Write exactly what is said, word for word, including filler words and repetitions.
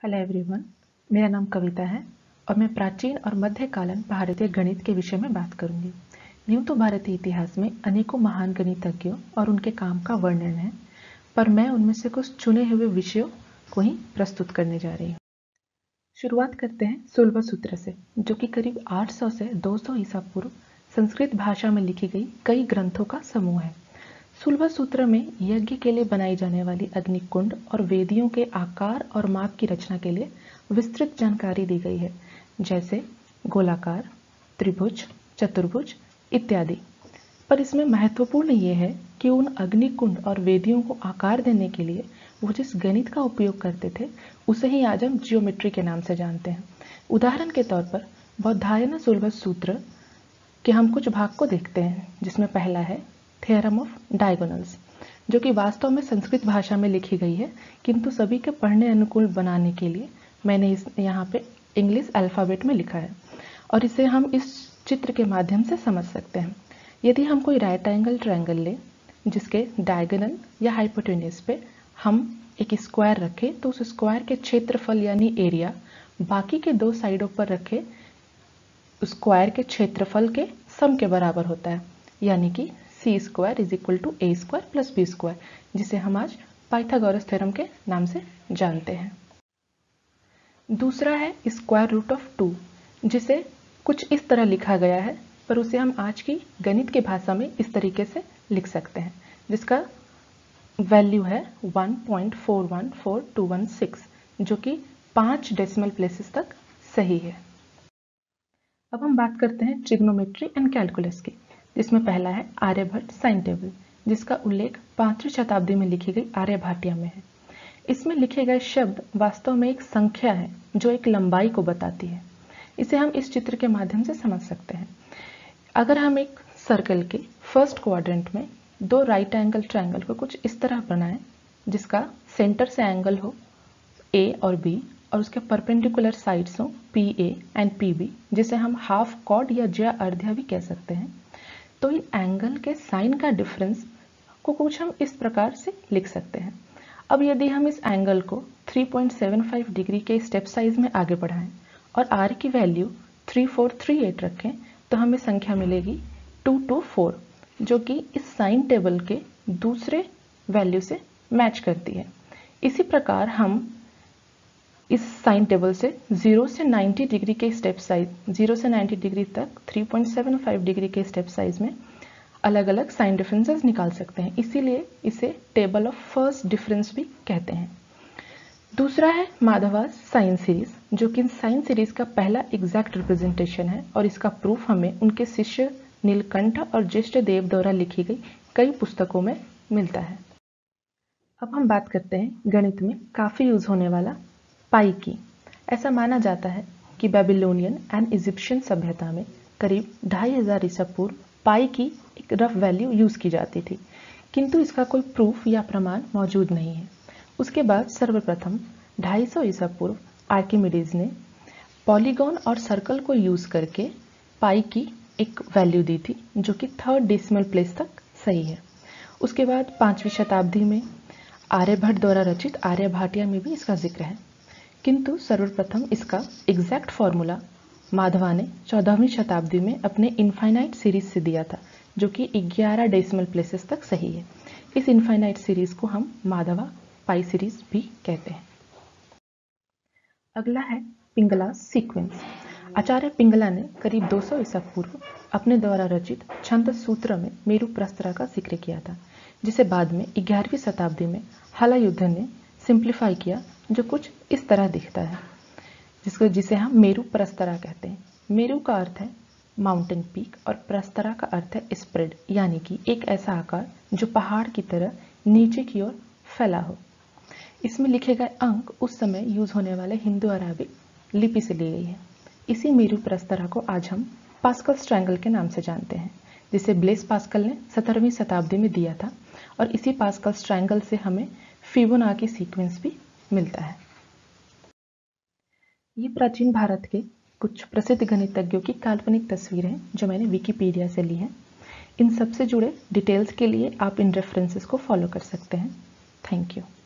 Hello everyone, मेरा नाम कविता है और मैं प्राचीन और मध्यकालीन भारतीय गणित के विषय में बात करूंगी। यूँ तो भारतीय इतिहास में अनेकों महान गणितज्ञों और उनके काम का वर्णन है, पर मैं उनमें से कुछ चुने हुए विषयों को ही प्रस्तुत करने जा रही हूँ। शुरुआत करते हैं सुलभ सूत्र से, जो कि करीब आठ सौ से दो सौ ईसा पूर्व संस्कृत भाषा में लिखी गई कई ग्रंथों का समूह है। सुलभ सूत्र में यज्ञ के लिए बनाई जाने वाली अग्निकुंड और वेदियों के आकार और माप की रचना के लिए विस्तृत जानकारी दी गई है, जैसे गोलाकार, त्रिभुज, चतुर्भुज इत्यादि। पर इसमें महत्वपूर्ण ये है कि उन अग्निकुंड और वेदियों को आकार देने के लिए वो जिस गणित का उपयोग करते थे उसे ही आज हम जियोमेट्री के नाम से जानते हैं। उदाहरण के तौर पर बौधायन सुलभ सूत्र के हम कुछ भाग को देखते हैं, जिसमें पहला है थ्योरम ऑफ डायगोनल्स, जो कि वास्तव में संस्कृत भाषा में लिखी गई है, किंतु सभी के पढ़ने अनुकूल बनाने के लिए मैंने इस यहाँ पे इंग्लिश अल्फ़ाबेट में लिखा है और इसे हम इस चित्र के माध्यम से समझ सकते हैं। यदि हम कोई राइट एंगल ट्रायंगल लें जिसके डायगोनल या हाइपोटेन्यूज पे हम एक स्क्वायर रखें, तो उस स्क्वायर के क्षेत्रफल यानी एरिया बाकी के दो साइडों पर रखे स्क्वायर के क्षेत्रफल के सम के बराबर होता है, यानी कि C square is equal to A square plus B square, जिसे हम आज पाइथागोरस थ्योरम के नाम से जानते हैं। दूसरा है स्क्वायर रूट ऑफ टू, जिसे कुछ इस तरह लिखा गया है, पर उसे हम आज की गणित की भाषा में इस तरीके से लिख सकते हैं, जिसका वैल्यू है one point four one four two one six, जो कि पांच डेसिमल प्लेसेस तक सही है। अब हम बात करते हैं ट्रिग्नोमेट्री एंड कैलकुलस की, जिसमें पहला है आर्यभट्ट साइन टेबल, जिसका उल्लेख पांचवी शताब्दी में लिखी गई आर्यभाटिया में है। इसमें लिखे गए शब्द वास्तव में एक संख्या है जो एक लंबाई को बताती है। इसे हम इस चित्र के माध्यम से समझ सकते हैं। अगर हम एक सर्कल के फर्स्ट क्वाड्रेंट में दो राइट एंगल ट्रायंगल को कुछ इस तरह बनाएं, जिसका सेंटर से एंगल हो ए और बी और उसके परपेंडिकुलर साइड्स हो P A and P B, जिसे हम हाफ कॉर्ड या ज्या अर्ध्या भी कह सकते हैं, तो इन एंगल के साइन का डिफरेंस को कुछ हम इस प्रकार से लिख सकते हैं। अब यदि हम इस एंगल को three point seven five degree के स्टेप साइज में आगे बढ़ाएं और आर की value three four three eight रखें, तो हमें संख्या मिलेगी टू टू फोर, जो कि इस साइन टेबल के दूसरे वैल्यू से मैच करती है। इसी प्रकार हम इस साइन टेबल से जीरो से नाइंटी डिग्री के स्टेप साइज जीरो से नाइंटी डिग्री तक three point seven five degree के स्टेप साइज में अलग अलग साइन डिफरेंसेस निकाल सकते हैं। इसीलिए इसे टेबल ऑफ फर्स्ट डिफरेंस भी कहते हैं। दूसरा है माधवास साइन सीरीज, जो कि साइन सीरीज का पहला एग्जैक्ट रिप्रेजेंटेशन है और इसका प्रूफ हमें उनके शिष्य नीलकंठ और ज्येष्ठ देव द्वारा लिखी गई कई पुस्तकों में मिलता है। अब हम बात करते हैं गणित में काफी यूज होने वाला पाई की। ऐसा माना जाता है कि बेबीलोनियन एंड इजिप्शियन सभ्यता में करीब ढाई हजार ईसा पूर्व पाई की एक रफ वैल्यू यूज की जाती थी, किंतु इसका कोई प्रूफ या प्रमाण मौजूद नहीं है। उसके बाद सर्वप्रथम ढाई सौ ईसा पूर्व आर्किमिडीज ने पॉलीगॉन और सर्कल को यूज करके पाई की एक वैल्यू दी थी, जो कि थर्ड डेसिमल प्लेस तक सही है। उसके बाद पांचवी शताब्दी में आर्यभट्ट द्वारा रचित आर्यभाटिया में भी इसका जिक्र है, किंतु सर्वप्रथम इसका एग्जैक्ट फॉर्मूला माधवा ने चौदहवीं शताब्दी में अपने इनफाइनाइट सीरीज से दिया था, जो कि ग्यारह डेसिमल प्लेसेस तक सही है। इस इनफाइनाइट सीरीज को हम माधवा पाई सीरीज भी कहते हैं। अगला है पिंगला सीक्वेंस। आचार्य पिंगला ने करीब दो सौ ईसा पूर्व अपने द्वारा रचित छंद सूत्र में मेरु प्रस्तरा का जिक्र किया था, जिसे बाद में ग्यारहवीं शताब्दी में हलायुद्ध ने सिंप्लीफाई किया, जो कुछ इस तरह दिखता है, जिसको जिसे हम मेरु प्रस्तरा कहते हैं। मेरु का अर्थ है माउंटेन पीक और प्रस्तरा का अर्थ है स्प्रेड, यानी कि एक ऐसा आकार जो पहाड़ की तरह नीचे की ओर फैला हो। इसमें लिखे गए अंक उस समय यूज होने वाले हिंदू अराबिक लिपि से ली गई है। इसी मेरु प्रस्तरा को आज हम पास्कल्स ट्रायंगल के नाम से जानते हैं, जिसे ब्लेस पास्कल ने सत्रहवीं शताब्दी में दिया था, और इसी पास्कल्स ट्रायंगल से हमें फिबोनाची सीक्वेंस भी मिलता है। ये प्राचीन भारत के कुछ प्रसिद्ध गणितज्ञों की काल्पनिक तस्वीरें हैं, जो मैंने विकिपीडिया से ली हैं। इन सबसे जुड़े डिटेल्स के लिए आप इन रेफरेंसेस को फॉलो कर सकते हैं। Thank you.